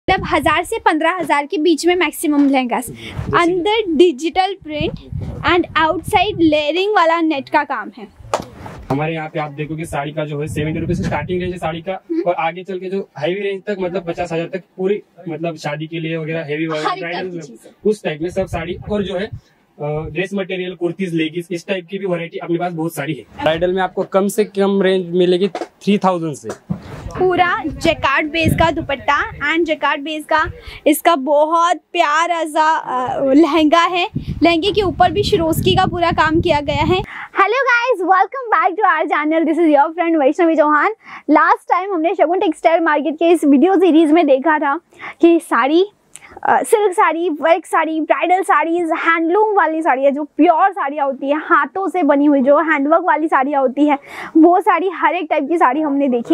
मतलब 1000 से 15,000 के बीच में मैक्सिमम लहंगा। अंदर digital print and outside layering वाला नेट का काम है। हमारे यहाँ पे आप देखोगे साड़ी का जो है 70 रुपए से स्टार्टिंग रेंज है साड़ी का, और आगे चल के जो हैवी रेंज तक मतलब 50,000 तक पूरी मतलब शादी के लिए वगैरह हैवी ब्राइडल उस टाइप में सब साड़ी, और जो है ड्रेस मटेरियल, कुर्तीज, लेगीज, इस टाइप की भी वैरायटी अपने पास बहुत सारी है। ब्राइडल में आपको कम से कम रेंज मिलेगी 3000 से। पूरा जैकार्ड बेस का दुपट्टा एंड जैकार्ड बेस का इसका बहुत प्यारा सा लहंगा है। लहंगे के ऊपर भी शिरोस्की का पूरा काम किया गया है। Hello guys, welcome back to our channel. This is your friend Vaishnavi Chauhan. Last time हमने शगुन टेक्सटाइल मार्केट के इस वीडियो सीरीज में देखा था कि sari, silk sari, work sari, bridal saris, handloom वाली साड़ियाँ जो प्योर साड़ियाँ होती है, हाथों से बनी हुई जो हैंडवर्क वाली साड़ियाँ होती है, वो साड़ी, हर एक टाइप की साड़ी हमने देखी।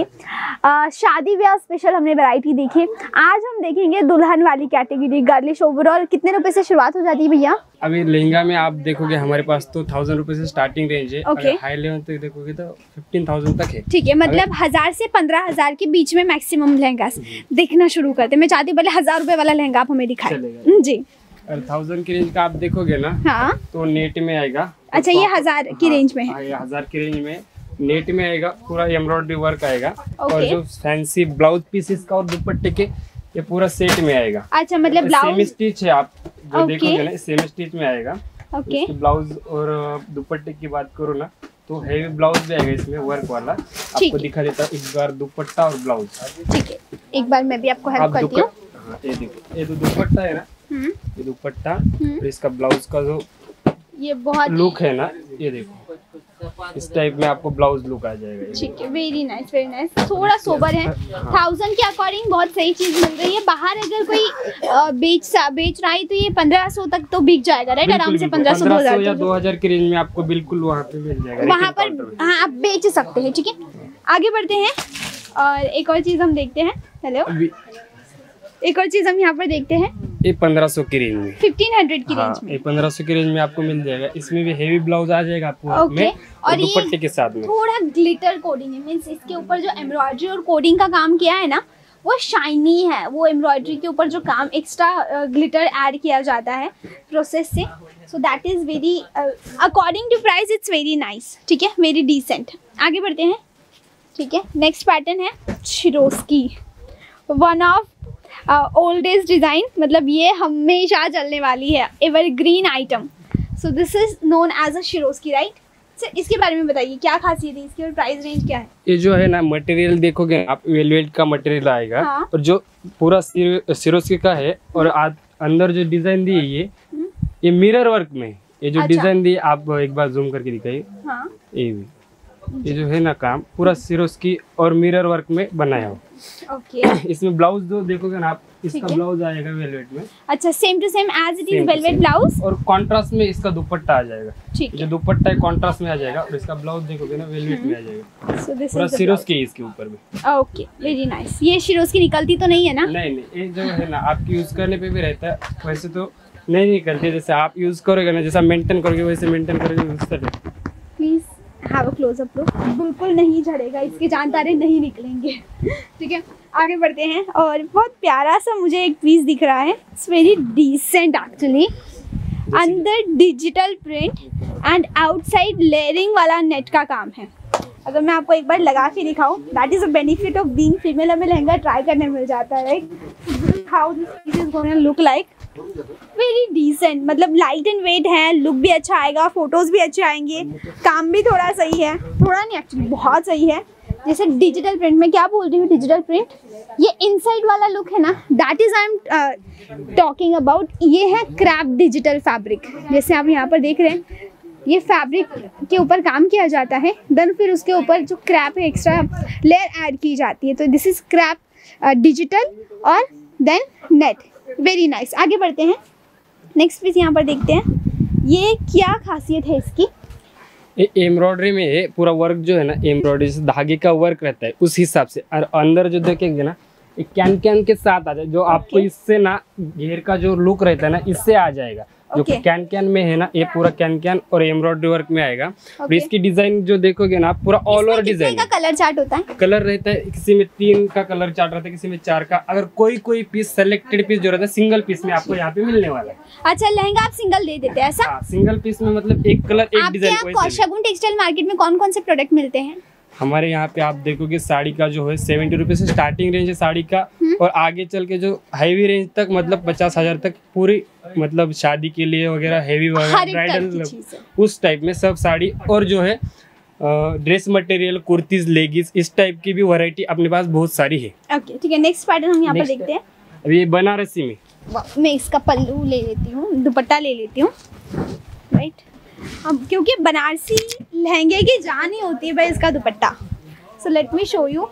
शादी ब्याह स्पेशल हमने वैरायटी देखी। आज हम देखेंगे दुल्हन वाली कैटेगरी, गर्लिश। ओवरऑल कितने रुपए से शुरुआत हो जाती है भैया? अभी लहंगा में आप देखोगे हमारे पास तो 1000 रुपए से स्टार्टिंग रेंज है। Okay. अगर हाई लेवल तक देखोगे तो 15,000 तक है। ठीक है, मतलब 1000 से 15,000 के बीच में मैक्सिमम लहंगा देखना शुरू करते। मैं चाहती हूँ पहले 1000 रुपए वाला लहंगा आप हमें दिखाएं जी। और 1000 की रेंज का आप देखोगे ना, हाँ, तो नेट में आएगा। अच्छा, ये 1000 की रेंज में है। 1000 की रेंज में नेट में आएगा, पूरा एम्ब्रॉयडरी वर्क आएगा। Okay. और जो फैंसी ब्लाउज पीसेस का और दुपट्टे के ये पूरा सेट में आएगा। अच्छा, मतलब सेमी ब्लाउज स्टिच है, आप जो Okay. देखोगे ना सेमी स्टिच में आएगा। ओके। ब्लाउज और दुपट्टे की बात करो ना, तो हैवी ब्लाउज भी आएगा इसमें वर्क वाला। आपको दिखा देता हूँ एक बार दुपट्टा और ब्लाउज। ठीक है, एक बार मैं भी आपको हेल्प करती हूँ। हाँ, ये देखो, ये जो दुपट्टा है ना, ये दुपट्टा और इसका ब्लाउज का जो ये बहुत लुक है ना, ये देखो इस टाइप में आपको ब्लाउज लुक आ जाएगा। ठीक है, वेरी नाइस, वेरी नाइस। थोड़ा सोबर है। 1000 के अकॉर्डिंग बहुत सही चीज मिल रही है। बाहर अगर कोई बेच रहा है तो ये 1500 तक तो बिक जाएगा, राइट? आराम से 1500 या 2000 की रेंज में आपको बिल्कुल वहाँ पे मिल जाएगा। वहाँ पर हाँ, आप बेच सकते हैं। ठीक है, आगे बढ़ते हैं और एक और चीज हम देखते हैं। हेलो, एक और चीज हम यहाँ पर देखते हैं। ये 1500 की रेंज में, 1500 की रेंज में, ये 1500 की रेंज में आपको मिल जाएगा। इसमें भी हेवी ब्लाउज आ जाएगा आपको ओके। और दुपट्टे के साथ में थोड़ा ग्लिटर कोडिंग है, मींस इसके ऊपर जो एम्ब्रॉयडरी और कोडिंग का काम किया है ना, वो शाइनी है। वो एम्ब्रॉयडरी के ऊपर जो काम एक्स्ट्रा ग्लिटर ऐड किया जाता है प्रोसेस से, so that is very according to price it's very nice. ठीक है, वेरी डिसेंट। आगे बढ़ते हैं। ठीक है, नेक्स्ट पैटर्न है शिरोस्की, वन ऑफ ओल्डेस्ट डिजाइन, मतलब ये हमेशा चलने वाली है, evergreen item. So this is known as a शिरोस्की, राइट? सर, इसके बारे में बताइए क्या खासियत है इसकी और प्राइस रेंज क्या है? ये जो है ना मटेरियल देखोगे आप, वेलवेट का मटेरियल आएगा। हाँ। और जो पूरा शिरोस्की का है, और अंदर जो डिजाइन दी है ये मिरर वर्क में। ये जो अच्छा। डिजाइन दी आप एक बार जूम करके दिखाइए। हाँ, ये जो है ना काम पूरा शिरोस्की और मिरर वर्क में बनाया हो। ओके। इसमें ब्लाउज जो देखोगे ना आप, ठीक इसका है। ब्लाउज आएगा वेलवेट में। अच्छा, same to same as it is Same to velvet same। Blouse, और कॉन्ट्रास्ट में इसका दुपट्टा आ जाएगा। ठीक जो है। दुपट्टा है कॉन्ट्रास्ट में आ जाएगा, और इसका ब्लाउज देखोगे ना वेलवेट में आ जाएगा। सो दिस पूरा इज शिरोस्की इसके ऊपर भी। Okay, very nice. ये शिरोस्की निकलती तो नहीं है ना? नहीं, ये जो है ना आप यूज करने पे भी रहता है, वैसे तो नहीं निकलती। जैसे आप यूज करोगे ना, जैसा मेंटेन करोगे वैसे मेंटेन करोगे उस तरह। Please have a close up look. बिल्कुल नहीं झड़ेगा, इसके जानतारे नहीं निकलेंगे। ठीक है, आगे बढ़ते हैं। और बहुत प्यारा सा मुझे एक पीस दिख रहा है, इट्स वेरी डिसेंट एक्चुअली। अंदर digital print and outside layering वाला नेट का काम है। अगर मैं आपको एक बार लगा के दिखाऊं, that is a benefit of being female. हमें लहंगा ट्राई करने मिल जाता है, right? How this piece is going to look like, very decent. मतलब लाइट एंड वेट है, लुक भी अच्छा आएगा, फोटोज भी अच्छे आएंगे, काम भी थोड़ा सही है, थोड़ा नहीं एक्चुअली बहुत सही है। जैसे डिजिटल प्रिंट, में क्या बोल रही हूँ, डिजिटल प्रिंट, ये इनसाइड वाला लुक है ना, that is I am talking about. ये है क्रैप डिजिटल फैब्रिक, जैसे आप यहाँ पर देख रहे हैं, ये फैब्रिक के ऊपर काम किया जाता है, देन फिर उसके ऊपर जो क्रैप है एक्स्ट्रा लेयर ऐड की जाती है। तो दिस इज क्रैप डिजिटल और देन नेट, वेरी नाइस। आगे बढ़ते हैं, नेक्स्ट पीस यहाँ पर देखते हैं। ये क्या खासियत है इसकी? एम्ब्रॉयडरी में है, पूरा वर्क जो है ना एम्ब्रॉयडरी से धागे का वर्क रहता है उस हिसाब से। और अंदर जो देखेंगे ना, कैन के साथ आ जाए, जो आपको इससे ना घेर का जो लुक रहता है ना, इससे आ जाएगा। जो कैन में है ना, ये पूरा कैन और एम्ब्रॉयडरी वर्क में आएगा। और इसकी डिजाइन जो देखोगे ना, पूरा all over design. Colour chart होता है? कलर रहता है, किसी में 3 का कलर चार्ट रहता है, किसी में 4 का। अगर कोई पीस सेलेक्टेड पीस जो रहता है सिंगल पीस में आपको यहाँ पे मिलने वाला है। अच्छा, लहंगा आप सिंगल दे देते हैं ऐसा? सिंगल पीस में मतलब एक कलर एक डिजाइन। शगुन टेक्सटाइल मार्केट में कौन कौन से प्रोडक्ट मिलते हैं? हमारे यहाँ पे आप देखोगे साड़ी का जो है 70 रुपए से स्टार्टिंग रेंज है साड़ी का, और आगे चल के जो हैवी रेंज तक मतलब 50,000 तक पूरी मतलब शादी के लिए वगैरह हैवी वगैरह ब्राइडल उस टाइप में सब साड़ी, और जो है ड्रेस मटेरियल, कुर्तीज, लेगिस, इस टाइप की भी वैरायटी अपने पास बहुत सारी है। ओके ठीक है, नेक्स्ट पैटर्न हम यहाँ पर देखते हैं। अभी ये बनारसी में मैं इसका पल्लू ले लेती हूँ, दुपट्टा ले लेती हूँ, राइट। अब क्योंकि बनारसी लहंगे की जान ही होती है भाई इसका dupatta. So let me show you,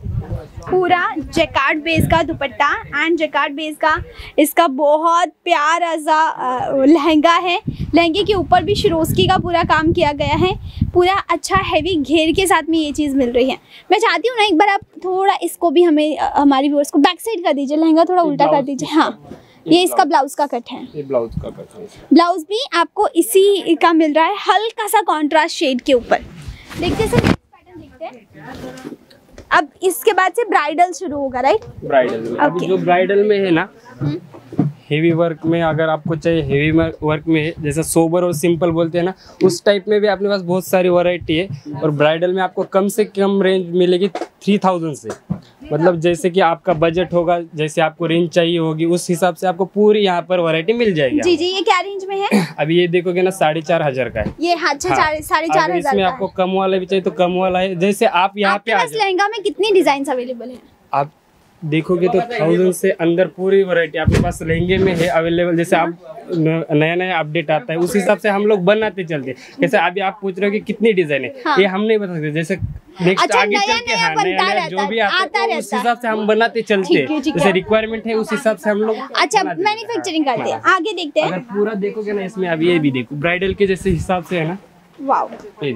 पूरा जैकार्ड बेस का दुपट्टा एंड जैकार्ड बेस का इसका बहुत प्यारा सा लहंगा है। लहंगे के ऊपर भी शिरोस्की का पूरा काम किया गया है, पूरा अच्छा हैवी घेर के साथ में ये चीज़ मिल रही है। मैं चाहती हूँ ना एक बार आप थोड़ा इसको भी हमें हमारी व्यूअर्स को बैक साइड कर दीजिए, लहंगा थोड़ा उल्टा कर दीजिए। हाँ, ये इसका ब्लाउज का कट है। ये ब्लाउज का कट है। ब्लाउज भी आपको इसी का मिल रहा है, हल्का सा कॉन्ट्रास्ट शेड के ऊपर। देखते सर, पैटर्न देखते हैं। अब इसके बाद से ब्राइडल शुरू होगा, राइट? ब्राइडल अभी जो ब्राइडल में है ना, हेवी वर्क में अगर आपको चाहिए, हेवी वर्क में है, जैसा सोबर और सिंपल बोलते हैं ना, उस टाइप में भी अपने पास बहुत सारी वैरायटी है। और ब्राइडल में आपको कम से कम रेंज मिलेगी 3000 से, मतलब जैसे कि आपका बजट होगा, जैसे आपको रेंज चाहिए होगी, उस हिसाब से आपको पूरी यहाँ पर वैरायटी मिल जाएगी। जी जी, ये क्या रेंज में है? अभी ये देखोगे ना 4,500 का है ये। अच्छा, 4,500। इसमें आपको कम वाला भी चाहिए तो कम वाला है। जैसे आप यहाँ पे लहंगा में कितनी डिजाइन अवेलेबल है? आप देखोगे तो 1000 से अंदर पूरी वैरायटी आपके पास लहंगे में है अवेलेबल। जैसे आप नया अपडेट आता है उस हिसाब से हम लोग बनाते चलते हैं। जैसे अभी आप पूछ रहे हो कि कितनी डिजाइन है, हाँ। ये हम नहीं बता सकते। जैसे नेक्स्ट आगे चल के नया जो भी आता है उस हिसाब से हम बनाते चलते हैं। जैसे रिक्वायरमेंट है उस हिसाब से हम लोग अच्छा मैन्युफैक्चरिंग करते हैं। आगे देखते हैं। अगर पूरा देखोगे ना इसमें, अब ये भी देखो ब्राइडल के जैसे हिसाब से है ना। वाओ, ये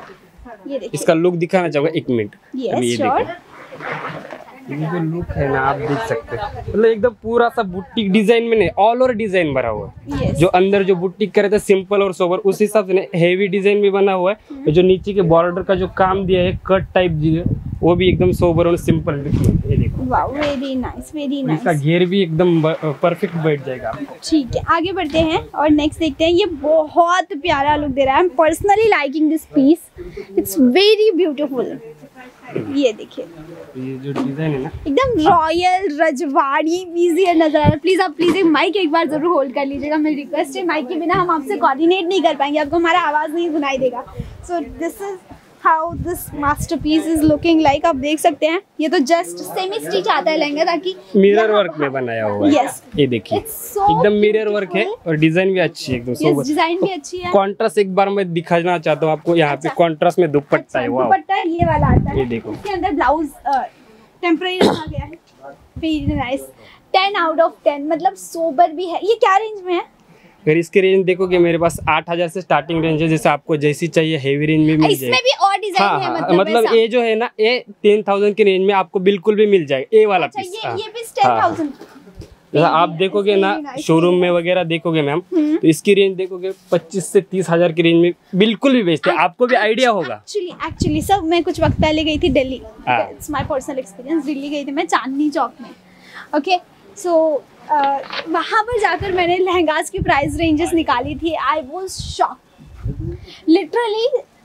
देखो, इसका लुक दिखाना चाहूंगा, 1 मिनट। ये जो लुक है ना आप देख सकते हैं, मतलब एकदम पूरा सा बुटीक डिजाइन में नहीं, ऑल ओवर डिजाइन भरा हुआ है। जो अंदर जो बुटीक का रहता है सिंपल और सोबर, उस हिसाब से हेवी डिजाइन भी बना हुआ है। जो नीचे के बॉर्डर का जो काम दिया है कट टाइप, वो भी एकदम सोबर और सिंपल। ये देखो, wow, very nice, very nice. इसका घेर भी एकदम परफेक्ट बैठ जाएगा आपको। ठीक है, आगे बढ़ते हैं और नेक्स्ट देखते हैं। ये बहुत प्यारा लुक दे रहा है। I am personally liking this piece, it's very beautiful. ये देखिए, ये जो डिजाइन है ना एकदम रॉयल रजवाड़ी पीस ये नजर आ रहा है। प्लीज आप एक माइक एक बार जरूर होल्ड कर लीजिएगा, मेरी रिक्वेस्ट है। माइक के बिना हम आपसे कोऑर्डिनेट नहीं कर पाएंगे, आपको हमारा आवाज नहीं सुनाई देगा। So this is how this masterpiece is looking like. आप देख सकते हैं, ये तो जस्ट सेमी स्टिच आता है लहंगा, ताकि मिरर वर्क में बनाया हुआ है। yes. ये देखिए, एकदम मिरर वर्क है और डिजाइन भी अच्छी है, एकदम सोबर। डिजाइन भी अच्छी है। कॉन्ट्रास्ट एक बार मैं दिखाना चाहता हूँ आपको, यहाँ पे कॉन्ट्रास्ट में दुपट्टा है। दुपट्टा ये वाला आता है, ये देखो, इसके अंदर ब्लाउज टेम्परेरी रखा गया है। वेरी नाइस, 10 आउट ऑफ 10, मतलब सोबर भी है। ये क्या रेंज में है? अगर इसके रेंज देखोगे मेरे पास 8000 से स्टार्टिंग रेंज है। जैसे आपको जैसी चाहिए हेवी रेंज में मिल जाएगी। इसमें भी और डिजाइन है, मतलब ये जो है ना, ये 10,000 की रेंज में आपको बिल्कुल भी मिल जाएगा। ये वाला पीस ये पीस 10,000। जैसा आप देखोगे ना शोरूम में वगैरह देखोगे मैम, तो इसकी रेंज देखोगे 25 से 30,000 की रेंज में बिल्कुल भी बेचते हैं। आपको भी आइडिया होगा। एक्चुअली सर, मैं कुछ वक्त पहले गई थी Delhi, it's my personal experience. Delhi गई थी मैं चांदनी चौक में। ओके, सो वहाँ पर जाकर मैंने लहंगास की प्राइस रेंजेस निकाली थी। आई वाज शॉक्ड, लिटरली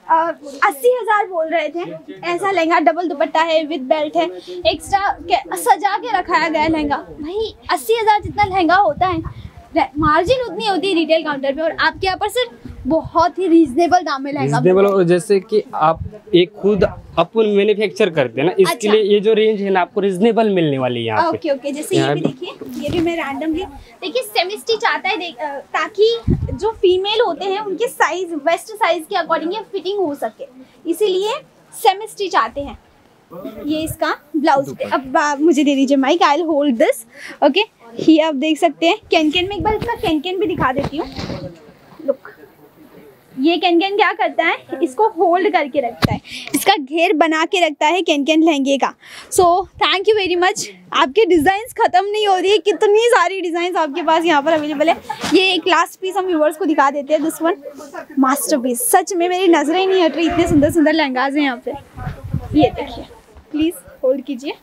80,000 बोल रहे थे। ऐसा लहंगा, डबल दुपट्टा है, विद बेल्ट है, एक्स्ट्रा सजा के रखाया गया लहंगा। भाई 80,000 जितना लहंगा होता है, मार्जिन उतनी होती है रिटेल काउंटर पे, और आपके यहाँ पर सिर्फ बहुत ही रीजनेबल दाम में लहंगा। रीजनेबल, और जैसे कि आप एक खुद अपन मैन्युफैक्चर करते हैं ना, इसके लिए ये जो रेंज है ना आपको रीजनेबल मिलने वाली है यहाँ पे। ओके ओके, जैसे ये भी देखिए, ये भी मैं रैंडमली देखिए सेमी स्टिच आता है, ताकि जो फीमेल होते हैं उनके साइज, वेस्ट साइज के अकॉर्डिंग ये फिटिंग हो सके, इसीलिए सेमी स्टिच आते हैं। ये इसका ब्लाउज। अब मुझे दे दीजिए mic, I will hold this. Okay, ये आप देख सकते हैं कैन में। एक बार इसका कैन भी दिखा देती हूँ। लुक, ये कैन क्या करता है, इसको होल्ड करके रखता है, इसका घेर बना के रखता है कैन लहंगे का। So thank you very much. आपके डिज़ाइंस ख़त्म नहीं हो रही है, कितनी सारी डिज़ाइंस आपके पास यहाँ पर अवेलेबल है। ये एक लास्ट पीस हम व्यूअर्स को दिखा देते हैं, दिस वन मास्टरपीस। सच में मेरी नजरें ही नहीं हट रही, इतने सुंदर सुंदर लहंगाज हैं यहाँ पे। ये देखिए, प्लीज़ होल्ड कीजिए।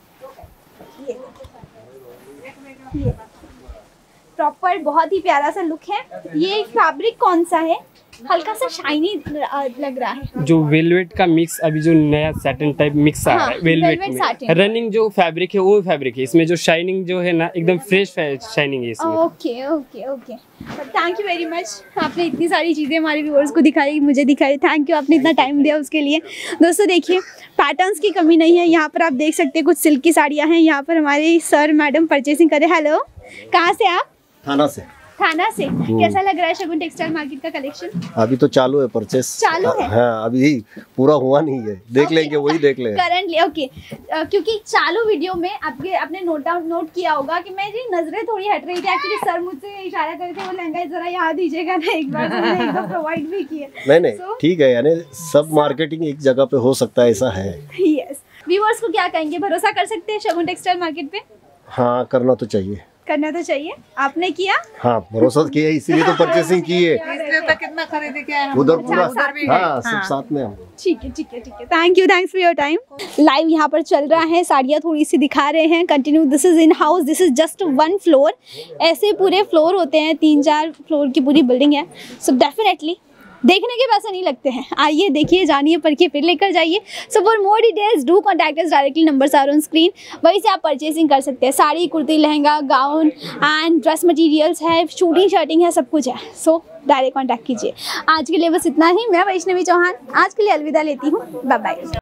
ये प्रॉपर बहुत ही प्यारा सा लुक है। ये फैब्रिक कौन सा है, हल्का सा शाइनी लग रहा है। जो वेलवेट का मिक्स, अभी जो नया सैटिन टाइप मिक्स आ रहा है वेलवेट में, रनिंग जो फैब्रिक है वो फैब्रिक है। इसमें जो शाइनिंग जो है ना, एकदम फ्रेश शाइनिंग है इसमें। Okay okay okay, thank you very much. आपने इतनी सारी चीज़ें हमारे व्यूअर्स को दिखाई, मुझे दिखाई। थैंक यू, आपने इतना टाइम दिया उसके लिए। दोस्तों देखिए, पैटर्न्स की कमी नहीं है यहाँ पर। आप देख सकते हैं कुछ सिल्क की साड़ियाँ हैं यहाँ पर। हमारे सर मैडम परचेसिंग करे। हेलो, कहाँ से आप? थाना से। थाना से। कैसा लग रहा है शगुन टेक्सटाइल मार्केट का कलेक्शन? अभी तो चालू है परचेस। चालू है? हाँ, अभी पूरा हुआ नहीं है, देख लेंगे, वही देख लेंगे करंटली। ओके, क्योंकि चालू वीडियो में आपने नोट किया होगा कि मेरी नजरें थोड़ी हट रही थी। एक्चुअली सर मुझसे इशारा कर रहे थे, वो लहंगा जरा याद दीजिएगा ना एक बार, मैंने एकदम प्रोवाइड भी किए। नहीं ठीक है, यानी सब मार्केटिंग एक जगह पे हो सकता है, ऐसा है। यस। व्यूअर्स को क्या कहेंगे, भरोसा कर सकते हैं शगुन टेक्सटाइल मार्केट पे? हाँ, करना तो चाहिए। करना तो चाहिए। आपने किया? हाँ, भरोसा किया, इसीलिए तो परचेसिंग की है। कितना खरीदे क्या है, उधर पूरा। हाँ, हाँ, सब साथ में हम। ठीक है ठीक है ठीक है। Thank you, thanks for your time. Live यहाँ पर चल रहा है, साड़ियाँ थोड़ी सी दिखा रहे हैं continue. This is in house, this is just 1 floor. ऐसे पूरे फ्लोर होते हैं, 3-4 फ्लोर की पूरी बिल्डिंग है। सो डेफिनेटली देखने के पैसे नहीं लगते हैं। आइए, देखिए, जानिए, परखिए, फिर लेकर जाइए। So for more details do contact us directly, numbers are on screen. वहीं से आप परचेसिंग कर सकते हैं। Sari, kurti, lehenga, gown and dress materials है, शूटिंग शर्टिंग है, सब कुछ है। सो डायरेक्ट कॉन्टैक्ट कीजिए। आज के लिए बस इतना ही। मैं वैष्णवी चौहान आज के लिए अलविदा लेती हूँ। Bye bye.